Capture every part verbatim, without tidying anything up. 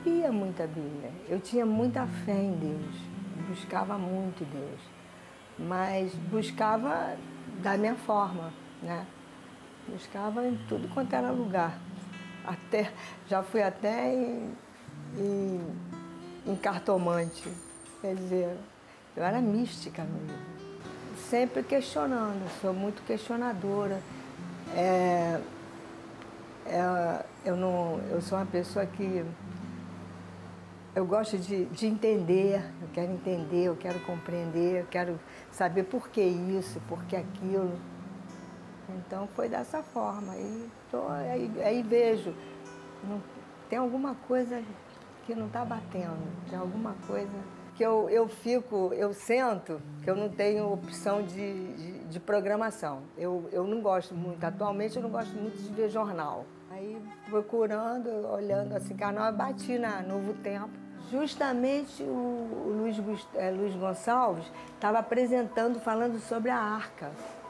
sabia muita Bíblia, eu tinha muita fé em Deus, buscava muito Deus, mas buscava da minha forma, né? Buscava em tudo quanto era lugar. Até, já fui até em, em, em cartomante, quer dizer, eu era mística mesmo. Sempre questionando, sou muito questionadora. É, é, eu, não, eu sou uma pessoa que eu gosto de, de entender, eu quero entender, eu quero compreender, eu quero saber por que isso, por que aquilo. Então foi dessa forma. Aí, tô, aí, aí vejo, não, tem alguma coisa que não está batendo, tem alguma coisa que eu, eu fico, eu sento que eu não tenho opção de, de, de programação. Eu, eu não gosto muito, atualmente eu não gosto muito de ver jornal. Aí procurando, olhando assim, canal, eu bati na Novo Tempo. Justamente o, o Luiz, é, Luiz Gonçalves estava apresentando, falando sobre a arca.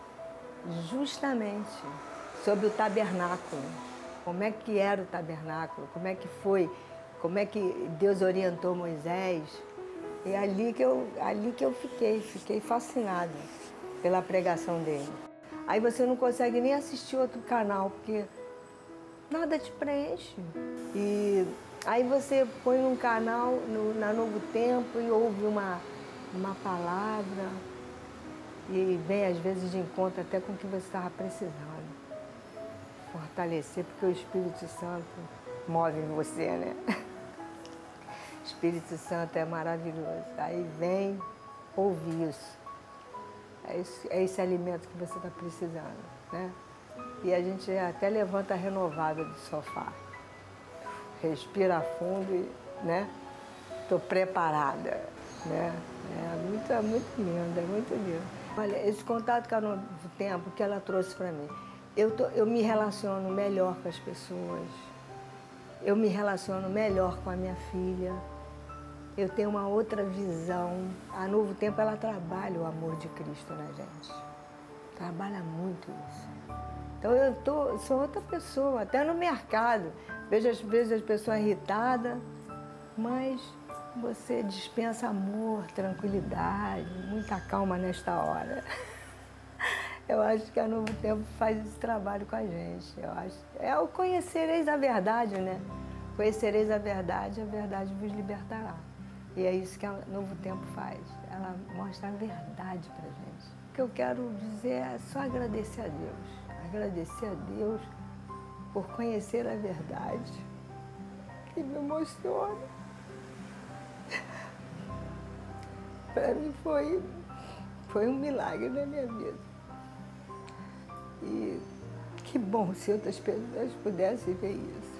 Justamente sobre o tabernáculo. Como é que era o tabernáculo, como é que foi, como é que Deus orientou Moisés. E é ali que eu, ali que eu fiquei, fiquei fascinada pela pregação dele. Aí você não consegue nem assistir outro canal, porque nada te preenche. E aí você põe um canal no, na Novo Tempo e ouve uma, uma palavra e vem às vezes de encontro até com o que você estava precisando. Fortalecer, porque o Espírito Santo move em você, né? O Espírito Santo é maravilhoso. Aí vem ouvir isso. É esse, é esse alimento que você está precisando, né? E a gente até levanta renovada do sofá. Respira fundo e, né? Estou preparada, né? É muito, é muito lindo, é muito lindo. Olha, esse contato com a Novo Tempo que ela trouxe para mim, eu, tô, eu me relaciono melhor com as pessoas, eu me relaciono melhor com a minha filha, eu tenho uma outra visão. A Novo Tempo, ela trabalha o amor de Cristo na gente, trabalha muito isso. Então eu tô, sou outra pessoa, até no mercado, vejo às vezes as pessoas irritadas, mas você dispensa amor, tranquilidade, muita calma nesta hora. Eu acho que a Novo Tempo faz esse trabalho com a gente. Eu acho, é o conhecereis a verdade, né? Conhecereis a verdade, a verdade vos libertará. E é isso que a Novo Tempo faz. Ela mostra a verdade pra gente. O que eu quero dizer é só agradecer a Deus. Agradecer a Deus por conhecer a verdade que me mostrou. Para mim foi, foi um milagre na minha vida. E que bom se outras pessoas pudessem ver isso.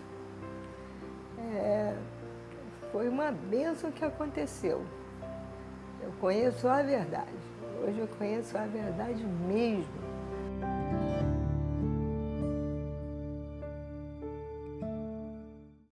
É, foi uma bênção que aconteceu. Eu conheço a verdade. Hoje eu conheço a verdade mesmo.